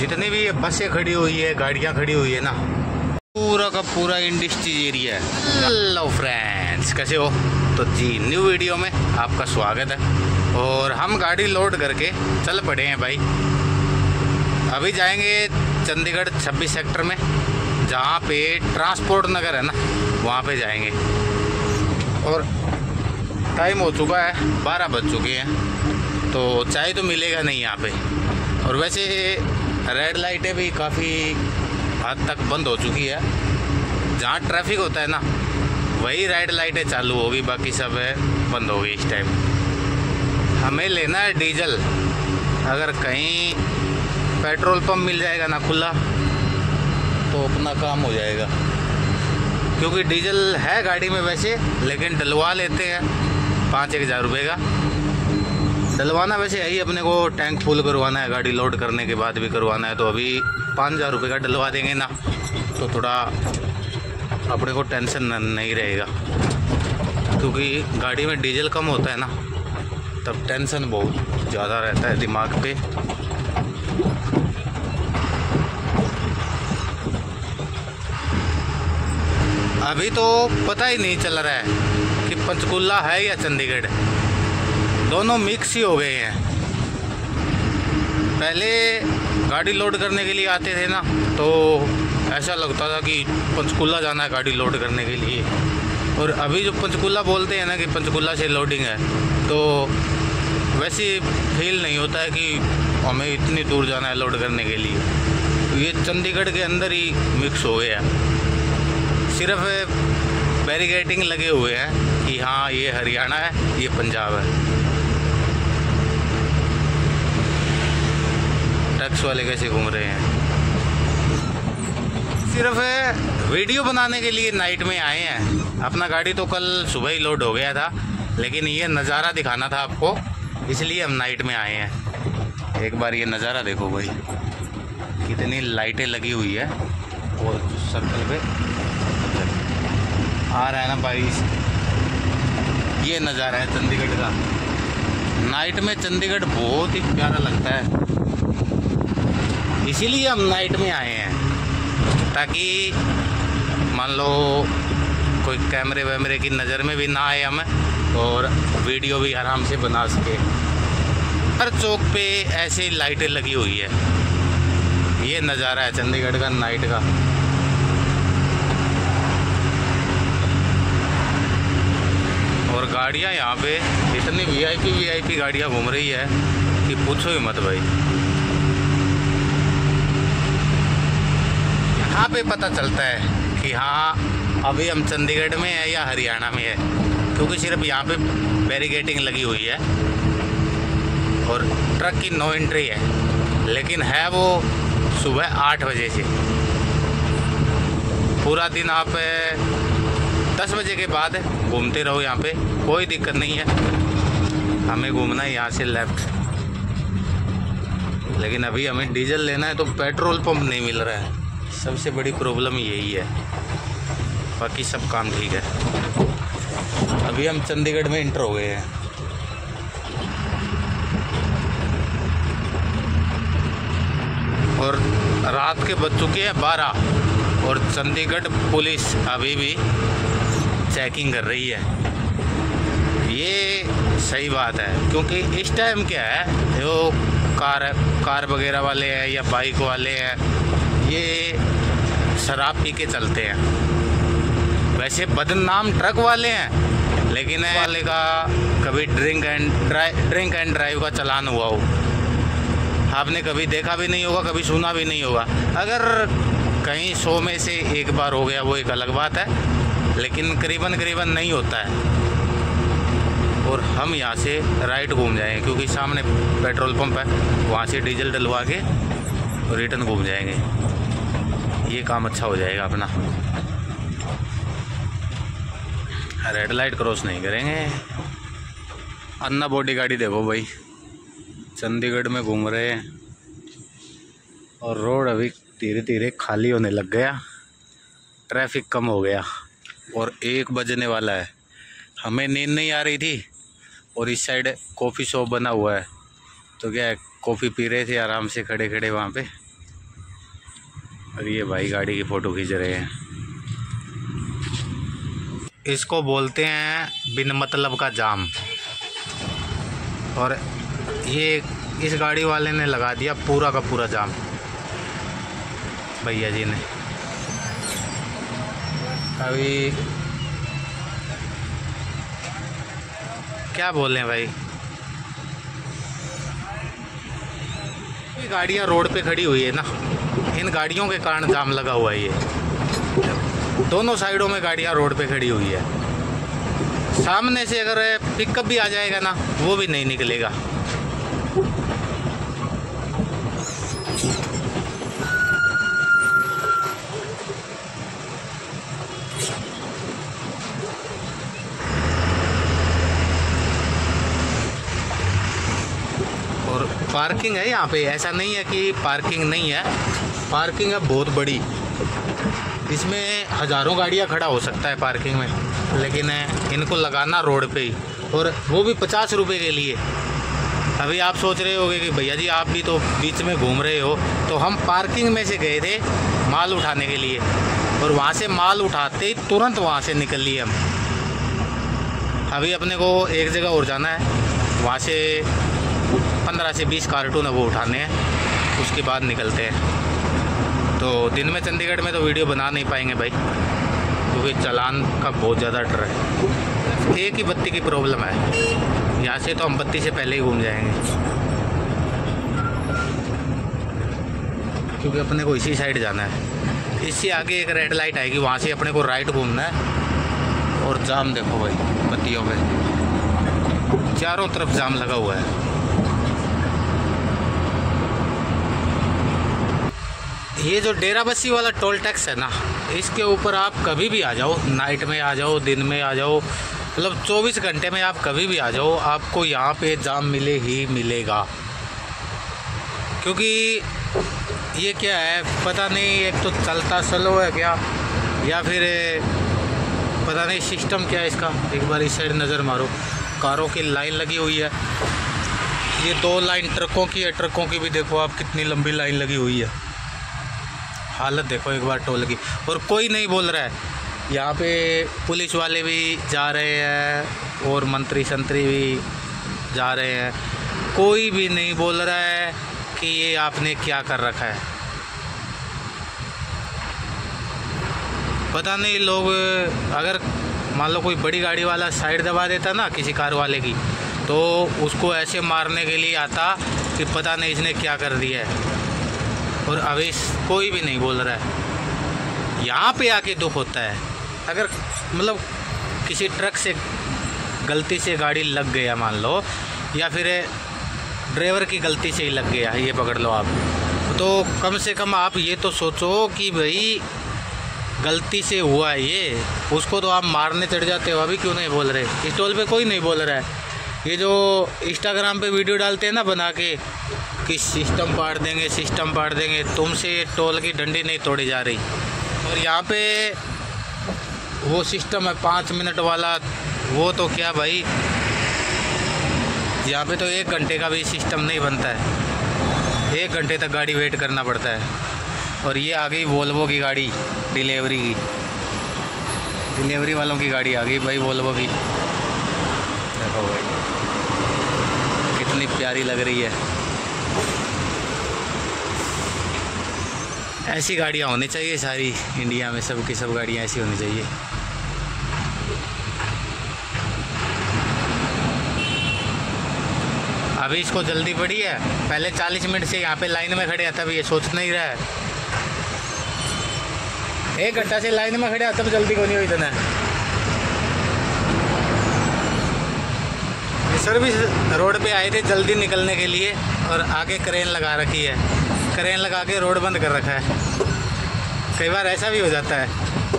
जितनी भी बसें खड़ी हुई है, गाड़ियाँ खड़ी हुई है ना, पूरा का पूरा इंडस्ट्री एरिया है। हेलो फ्रेंड्स, कैसे हो? तो जी न्यू वीडियो में आपका स्वागत है। और हम गाड़ी लोड करके चल पड़े हैं भाई। अभी जाएंगे चंडीगढ़ 26 सेक्टर में, जहाँ पे ट्रांसपोर्ट नगर है ना, वहाँ पे जाएंगे। और टाइम हो चुका है, 12 बज चुके हैं, तो चाय तो मिलेगा नहीं यहाँ पे। और वैसे रेड लाइटें भी काफ़ी हद तक बंद हो चुकी है। जहाँ ट्रैफिक होता है ना, वही रेड लाइटें चालू होगी, बाकी सब है बंद होगी इस टाइम। हमें लेना है डीजल। अगर कहीं पेट्रोल पंप मिल जाएगा ना खुला, तो अपना काम हो जाएगा। क्योंकि डीजल है गाड़ी में वैसे, लेकिन डलवा लेते हैं 5-1 हज़ार रुपये का। डलवाना वैसे यही अपने को टैंक फुल करवाना है, गाड़ी लोड करने के बाद भी करवाना है। तो अभी 5,000 रुपये का डलवा देंगे ना, तो थोड़ा अपने को टेंशन नहीं रहेगा। क्योंकि गाड़ी में डीजल कम होता है ना, तब टेंशन बहुत ज़्यादा रहता है दिमाग पे। अभी तो पता ही नहीं चल रहा है कि पंचकुला है या चंडीगढ़, दोनों मिक्स ही हो गए हैं। पहले गाड़ी लोड करने के लिए आते थे ना, तो ऐसा लगता था कि पंचकुला जाना है गाड़ी लोड करने के लिए। और अभी जो पंचकुला बोलते हैं ना कि पंचकुला से लोडिंग है, तो वैसे फील नहीं होता है कि हमें इतनी दूर जाना है लोड करने के लिए। तो ये चंडीगढ़ के अंदर ही मिक्स हो गया। सिर्फ बैरिकेडिंग लगे हुए हैं कि हाँ ये हरियाणा है, ये पंजाब है। टैक्स वाले कैसे घूम रहे हैं। सिर्फ वीडियो बनाने के लिए नाइट में आए हैं। अपना गाड़ी तो कल सुबह ही लोड हो गया था, लेकिन ये नज़ारा दिखाना था आपको, इसलिए हम नाइट में आए हैं। एक बार ये नज़ारा देखो भाई, कितनी लाइटें लगी हुई है। और सर्कल पे आ रहा है ना भाई, ये नज़ारा है चंडीगढ़ का। नाइट में चंडीगढ़ बहुत ही प्यारा लगता है, इसीलिए हम नाइट में आए हैं, ताकि मान लो कोई कैमरे वैमरे की नज़र में भी ना आए हमें, और वीडियो भी आराम से बना सके। हर चौक पे ऐसे लाइटें लगी हुई है। ये नज़ारा है चंडीगढ़ का नाइट का। और गाड़ियाँ यहाँ पे इतनी वीआईपी गाड़ियाँ घूम रही है कि पूछो ही मत भाई। यहाँ पे पता चलता है कि हाँ अभी हम चंडीगढ़ में है या हरियाणा में है, क्योंकि सिर्फ यहाँ पे बैरिकेडिंग लगी हुई है और ट्रक की नो एंट्री है। लेकिन है वो सुबह 8 बजे से। पूरा दिन आप 10 बजे के बाद घूमते रहो, यहाँ पे कोई दिक्कत नहीं है। हमें घूमना है यहाँ से लेफ़्ट, लेकिन अभी हमें डीजल लेना है तो पेट्रोल पंप नहीं मिल रहा है। सबसे बड़ी प्रॉब्लम यही है, बाकी सब काम ठीक है। अभी हम चंडीगढ़ में इंटर हो गए हैं। और रात के बज चुके हैं 12, और चंडीगढ़ पुलिस अभी भी चेकिंग कर रही है। ये सही बात है, क्योंकि इस टाइम क्या है, जो कार वगैरह वाले हैं या बाइक वाले हैं, ये शराब पी के चलते हैं। वैसे बदनाम ट्रक वाले हैं, लेकिन वाले का कभी ड्रिंक एंड ड्राइव का चालान हुआ हो, आपने कभी देखा भी नहीं होगा, कभी सुना भी नहीं होगा। अगर कहीं 100 में से एक बार हो गया वो एक अलग बात है, लेकिन करीबन नहीं होता है। और हम यहाँ से राइट घूम जाएंगे, क्योंकि सामने पेट्रोल पंप है, वहाँ से डीजल डलवा के रिटर्न घूम जाएंगे। ये काम अच्छा हो जाएगा अपना। रेड लाइट क्रॉस नहीं करेंगे। अन्ना बॉडी गाड़ी देखो भाई, चंडीगढ़ में घूम रहे हैं। और रोड अभी धीरे धीरे खाली होने लग गया, ट्रैफिक कम हो गया। और 1 बजने वाला है। हमें नींद नहीं आ रही थी, और इस साइड कॉफ़ी शॉप बना हुआ है, तो क्या है, कॉफ़ी पी रहे थे आराम से खड़े खड़े वहाँ पे। और ये भाई गाड़ी की फ़ोटो खींच रहे हैं। इसको बोलते हैं बिन मतलब का जाम। और ये इस गाड़ी वाले ने लगा दिया पूरा का पूरा जाम, भैया जी ने। अभी क्या बोलें भाई, ये गाड़ियाँ रोड पे खड़ी हुई है ना, इन गाड़ियों के कारण जाम लगा हुआ है। ये दोनों साइडों में गाड़ियाँ रोड पे खड़ी हुई है। सामने से अगर पिकअप भी आ जाएगा ना, वो भी नहीं निकलेगा। और पार्किंग है यहाँ पे, ऐसा नहीं है कि पार्किंग नहीं है, पार्किंग है बहुत बड़ी। इसमें हज़ारों गाड़ियाँ खड़ा हो सकता है पार्किंग में, लेकिन इनको लगाना रोड पे ही, और वो भी 50 रुपये के लिए। अभी आप सोच रहे होगे कि भैया जी आप भी तो बीच में घूम रहे हो। तो हम पार्किंग में से गए थे माल उठाने के लिए, और वहाँ से माल उठाते ही तुरंत वहाँ से निकल लिए हम। अभी अपने को एक जगह और जाना है, वहाँ से 15 से 20 कार्टून है वो उठाने हैं, उसके बाद निकलते हैं। तो दिन में चंडीगढ़ में तो वीडियो बना नहीं पाएंगे भाई, क्योंकि चालान का बहुत ज़्यादा डर है। एक ही बत्ती की प्रॉब्लम है, यहाँ से तो हम बत्ती से पहले ही घूम जाएंगे, क्योंकि अपने को इसी साइड जाना है। इससे आगे एक रेड लाइट आएगी, वहाँ से अपने को राइट घूमना है। और जाम देखो भाई, बत्तियों पे चारों तरफ जाम लगा हुआ है। ये जो डेराबस्सी वाला टोल टैक्स है ना, इसके ऊपर आप कभी भी आ जाओ, नाइट में आ जाओ, दिन में आ जाओ, मतलब 24 घंटे में आप कभी भी आ जाओ, आपको यहाँ पे जाम मिले ही मिलेगा। क्योंकि ये क्या है पता नहीं, एक तो चलता स्लो है क्या, या फिर पता नहीं सिस्टम क्या है इसका। एक बार इस साइड नज़र मारो, कारों की लाइन लगी हुई है। ये 2 लाइन ट्रकों की है, ट्रकों की भी देखो आप कितनी लंबी लाइन लगी हुई है। हालत देखो एक बार टोल की, और कोई नहीं बोल रहा है। यहाँ पे पुलिस वाले भी जा रहे हैं और मंत्री संतरी भी जा रहे हैं, कोई भी नहीं बोल रहा है कि ये आपने क्या कर रखा है। पता नहीं लोग, अगर मान लो कोई बड़ी गाड़ी वाला साइड दबा देता ना किसी कार वाले की, तो उसको ऐसे मारने के लिए आता कि पता नहीं इसने क्या कर दिया है। और अभी कोई भी नहीं बोल रहा है। यहाँ पे आके दुख होता है, अगर मतलब किसी ट्रक से गलती से गाड़ी लग गया मान लो, या फिर ड्राइवर की गलती से ही लग गया, ये पकड़ लो आप, तो कम से कम आप ये तो सोचो कि भाई गलती से हुआ है ये, उसको तो आप मारने चढ़ जाते हो। अभी क्यों नहीं बोल रहे? इस टोल पे कोई नहीं बोल रहा है। ये जो इंस्टाग्राम पे वीडियो डालते हैं ना बना के कि सिस्टम पाड़ देंगे, सिस्टम पाड़ देंगे, तुमसे टोल की डंडी नहीं तोड़ी जा रही। और यहाँ पे वो सिस्टम है 5 मिनट वाला, वो तो क्या भाई, यहाँ पे तो 1 घंटे का भी सिस्टम नहीं बनता है, 1 घंटे तक गाड़ी वेट करना पड़ता है। और ये आ गई वोल्वो की गाड़ी, डिलीवरी की, डिलीवरी वालों की गाड़ी आ गई भाई वोल्वो की। देखो भाई कितनी प्यारी लग रही है। ऐसी गाड़ियाँ होनी चाहिए सारी इंडिया में, सब की सब गाड़ियाँ ऐसी होनी चाहिए। अभी इसको जल्दी पड़ी है, पहले 40 मिनट से यहाँ पे लाइन में खड़े, तब ये सोच नहीं रहा है। 1 घंटा से लाइन में खड़े, तब जल्दी को नहीं हुई इतना। सर्विस रोड पे आए थे जल्दी निकलने के लिए, और आगे क्रेन लगा रखी है, क्रेन लगा के रोड बंद कर रखा है। कई बार ऐसा भी हो जाता है।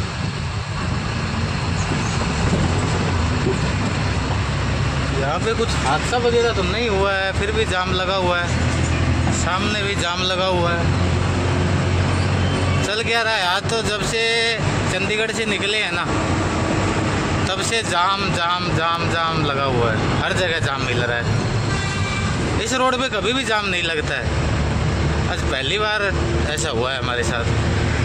यहाँ पे कुछ हादसा वगैरह तो नहीं हुआ है, फिर भी जाम लगा हुआ है, सामने भी जाम लगा हुआ है। चल क्या रहा है आज तो, जब से चंडीगढ़ से निकले हैं ना, तब से जाम जाम जाम जाम लगा हुआ है, हर जगह जाम मिल रहा है। इस रोड पे कभी भी जाम नहीं लगता है, आज पहली बार ऐसा हुआ है हमारे साथ।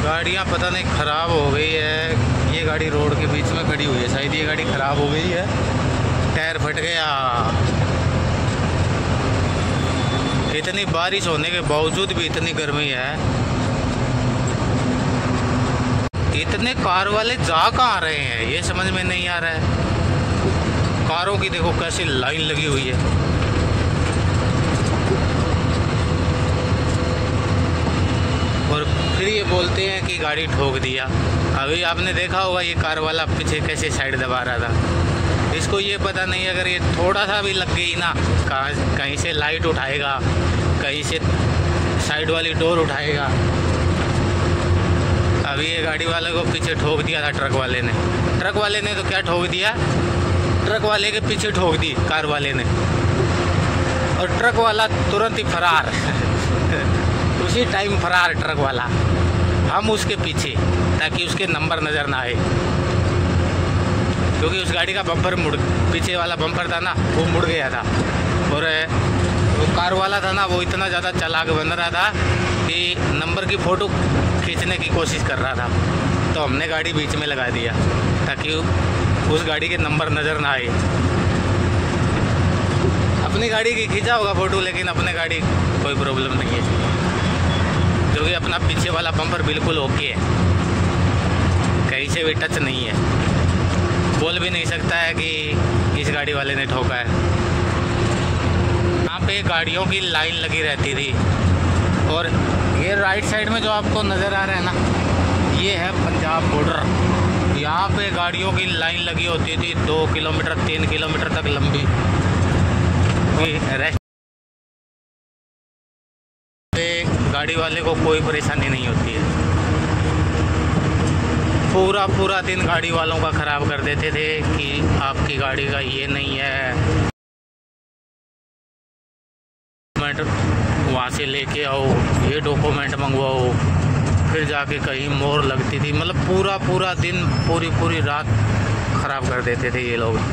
गाड़ियाँ पता नहीं ख़राब हो गई है। ये गाड़ी रोड के बीच में खड़ी हुई है, शायद ये गाड़ी ख़राब हो गई है, टायर फट गया। इतनी बारिश होने के बावजूद भी इतनी गर्मी है। इतने कार वाले जा कहाँ रहे हैं ये समझ में नहीं आ रहा है। कारों की देखो कैसी लाइन लगी हुई है। और फिर ये बोलते हैं कि गाड़ी ठोक दिया। अभी आपने देखा होगा ये कार वाला पीछे कैसे साइड दबा रहा था। इसको ये पता नहीं अगर ये थोड़ा सा भी लग गई ना, कहीं से लाइट उठाएगा, कहीं से साइड वाली डोर उठाएगा। अभी ये गाड़ी वाले को पीछे ठोक दिया था ट्रक वाले ने। ट्रक वाले ने तो क्या ठोक दिया, ट्रक वाले के पीछे ठोक दी कार वाले ने, और ट्रक वाला तुरंत ही फरार उसी टाइम फरार ट्रक वाला। हम उसके पीछे ताकि उसके नंबर नज़र ना आए, क्योंकि उस गाड़ी का बम्पर पीछे वाला बम्पर था ना वो मुड़ गया था। और वो कार वाला था ना वो इतना ज़्यादा चालाक बन रहा था कि नंबर की फ़ोटो खींचने की कोशिश कर रहा था। तो हमने गाड़ी बीच में लगा दिया ताकि उस गाड़ी के नंबर नज़र ना आए। अपनी गाड़ी की खींचा होगा फ़ोटो, लेकिन अपने गाड़ी कोई प्रॉब्लम नहीं है, क्योंकि अपना पीछे वाला बम्पर बिल्कुल ओके है, कहीं से भी टच नहीं है। बोल भी नहीं सकता है कि इस गाड़ी वाले ने ठोका है। यहाँ पे गाड़ियों की लाइन लगी रहती थी। और ये राइट साइड में जो आपको नज़र आ रहा है ना, ये है पंजाब बॉर्डर। यहाँ पे गाड़ियों की लाइन लगी होती थी 2 किलोमीटर 3 किलोमीटर तक लंबी। रेस्ट पे गाड़ी वाले को कोई परेशानी नहीं होती है। पूरा दिन गाड़ी वालों का ख़राब कर देते थे कि आपकी गाड़ी का ये नहीं है, वहाँ से लेके आओ, ये डॉक्यूमेंट मंगवाओ, फिर जाके कहीं मोहर लगती थी। मतलब पूरा दिन पूरी रात ख़राब कर देते थे ये लोग।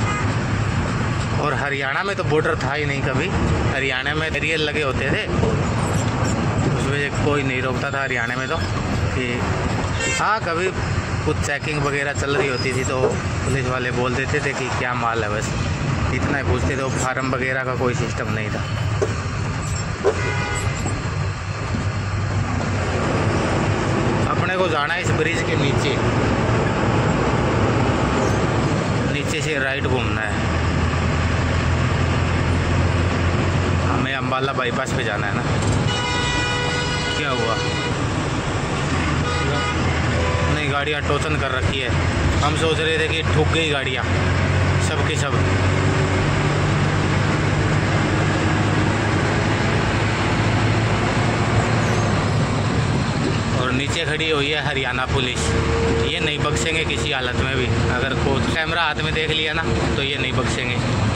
और हरियाणा में तो बॉर्डर था ही नहीं कभी। हरियाणा में बैरियर लगे होते थे, उसमें कोई नहीं रोकता था हरियाणा में तो। कि हाँ कभी कुछ चेकिंग वगैरह चल रही होती थी तो पुलिस वाले बोल देते थे कि क्या माल है, बस इतना ही पूछते थे। फार्म वगैरह का कोई सिस्टम नहीं था। अपने को जाना है इस ब्रिज के नीचे से राइट घूमना है। हमें अम्बाला बाईपास पे जाना है ना। क्या हुआ? नहीं, गाड़ियाँ टोचन कर रखी है। हम सोच रहे थे कि ठुक गई गाड़ियाँ सब की सब। और नीचे खड़ी हुई है हरियाणा पुलिस। ये नहीं बख्शेंगे किसी हालत में भी। अगर कोई कैमरा हाथ में देख लिया ना तो ये नहीं बख्शेंगे।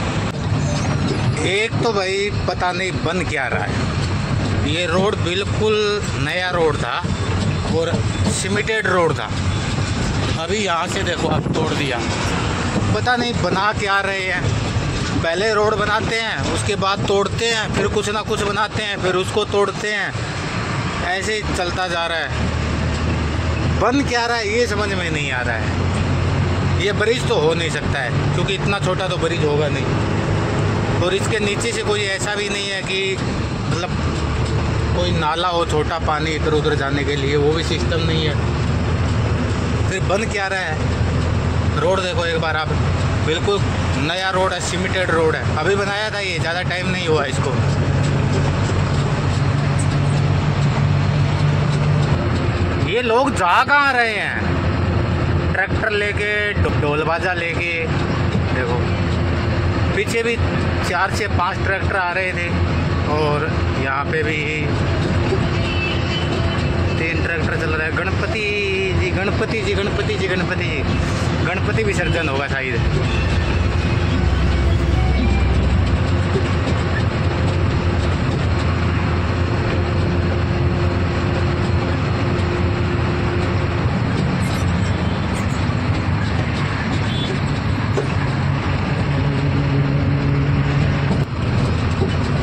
एक तो भाई पता नहीं बन क्या रहा है। ये रोड बिल्कुल नया रोड था और सीमेंटेड रोड था। अभी यहाँ से देखो अब तोड़ दिया। पता नहीं बना क्या रहे हैं। पहले रोड बनाते हैं, उसके बाद तोड़ते हैं, फिर कुछ ना कुछ बनाते हैं, फिर उसको तोड़ते हैं। ऐसे ही चलता जा रहा है। बन क्या रहा है ये समझ में नहीं आ रहा है। ये ब्रिज तो हो नहीं सकता है, क्योंकि इतना छोटा तो ब्रिज होगा नहीं। और इसके नीचे से कोई ऐसा भी नहीं है कि मतलब कोई नाला हो छोटा पानी इधर उधर जाने के लिए, वो भी सिस्टम नहीं है। फिर बन क्या रहा है? रोड देखो एक बार आप, बिल्कुल नया रोड है, सीमेंटेड रोड है। अभी बनाया था ये, ज़्यादा टाइम नहीं हुआ इसको। ये लोग जा कहाँ रहे हैं? ट्रैक्टर लेके, ढोल बाजा लेके। देखो पीछे भी 4 से 5 ट्रैक्टर आ रहे थे और यहाँ पे भी 3 ट्रैक्टर चल रहा है। गणपति जी गणपति जी गणपति जी गणपति जी, गणपति विसर्जन होगा शायद।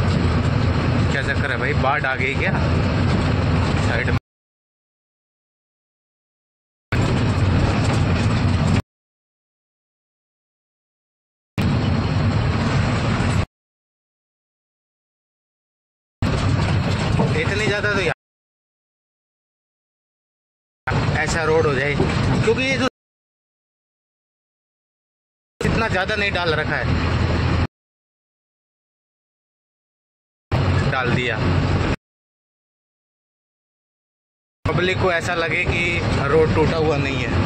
क्या चक्कर है भाई? बाढ़ आ गई क्या साइड में? इतनी ज़्यादा तो ऐसा रोड हो जाए, क्योंकि ये जो इतना ज़्यादा नहीं डाल रखा है, डाल दिया। पब्लिक को ऐसा लगे कि रोड टूटा हुआ नहीं है।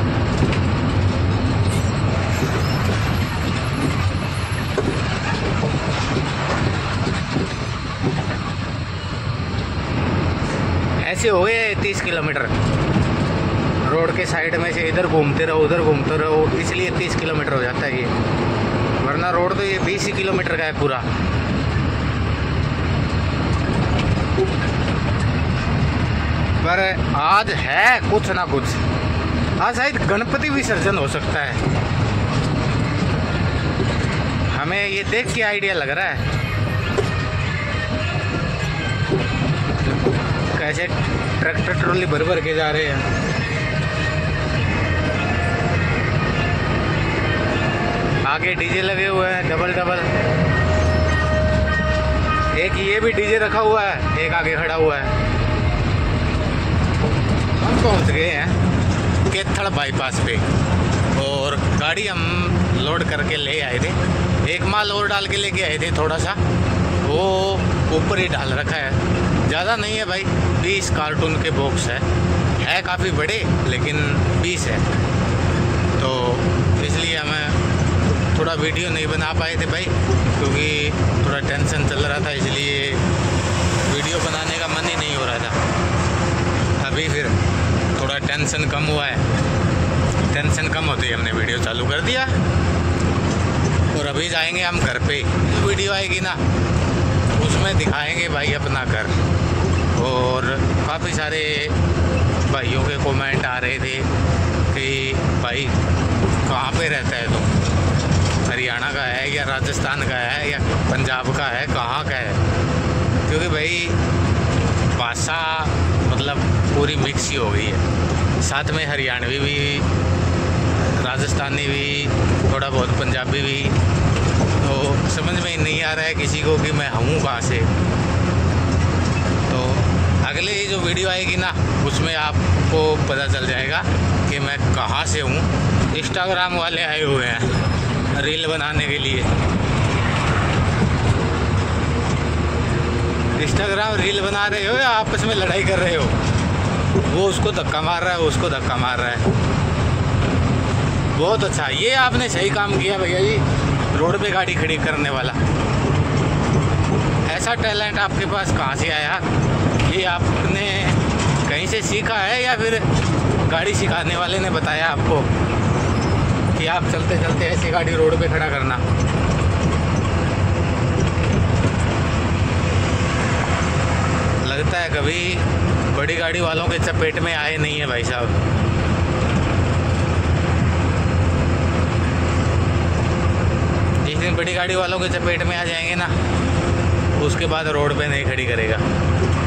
ऐसे हो गए 30 किलोमीटर रोड के साइड में से, इधर घूमते रहो उधर घूमते रहो, इसलिए 30 किलोमीटर हो जाता है ये, वरना रोड तो ये 20 ही किलोमीटर का है पूरा। पर आज है कुछ ना कुछ, आज शायद गणपति विसर्जन हो सकता है। हमें ये देख के आइडिया लग रहा है कैसे ट्रैक्टर ट्रॉली भर भर के जा रहे हैं। आगे डीजे लगे हुए हैं डबल डबल, एक ये भी डीजे रखा हुआ है, एक आगे खड़ा हुआ है। हम पहुंच गए हैं केथड़ बाईपास पे और गाड़ी हम लोड करके ले आए थे। एक माल और डाल के लेके आए थे, थोड़ा सा वो ऊपर ही डाल रखा है, ज़्यादा नहीं है भाई, 20 कार्टून के बॉक्स है काफ़ी बड़े लेकिन 20 है, तो इसलिए हमें थोड़ा वीडियो नहीं बना पाए थे भाई, क्योंकि थोड़ा टेंशन चल रहा था, इसलिए वीडियो बनाने का मन ही नहीं हो रहा था। अभी फिर थोड़ा टेंशन कम हुआ है, टेंशन कम होती है हमने वीडियो चालू कर दिया। और अभी जाएंगे हम घर पे, जो वीडियो आएगी ना उसमें दिखाएंगे भाई अपना घर। और काफ़ी सारे भाइयों के कमेंट आ रहे थे कि भाई कहाँ पे रहता है तुम, हरियाणा का है या राजस्थान का है या पंजाब का है, कहाँ का है? क्योंकि भाई भाषा मतलब पूरी मिक्स ही हो गई है, साथ में हरियाणवी भी, राजस्थानी भी, थोड़ा बहुत पंजाबी भी, तो समझ में नहीं आ रहा है किसी को कि मैं हूँ कहाँ से। तो अगले जो वीडियो आएगी ना उसमें आपको पता चल जाएगा कि मैं कहाँ से हूँ। इंस्टाग्राम वाले आए हुए हैं रील बनाने के लिए, इंस्टाग्राम रील बना रहे हो या आपस में लड़ाई कर रहे हो? वो उसको धक्का मार रहा है, उसको धक्का मार रहा है। बहुत अच्छा, ये आपने सही काम किया भैया जी, रोड पे गाड़ी खड़ी करने वाला। ऐसा टैलेंट आपके पास कहाँ से आया? ये आपने कहीं से सीखा है या फिर गाड़ी सिखाने वाले ने बताया आपको कि आप चलते चलते ऐसी गाड़ी रोड पे खड़ा करना? लगता है कभी बड़ी गाड़ी वालों के चपेट में आए नहीं है भाई साहब। जिस दिन बड़ी गाड़ी वालों के चपेट में आ जाएंगे ना, उसके बाद रोड पे नहीं खड़ी करेगा।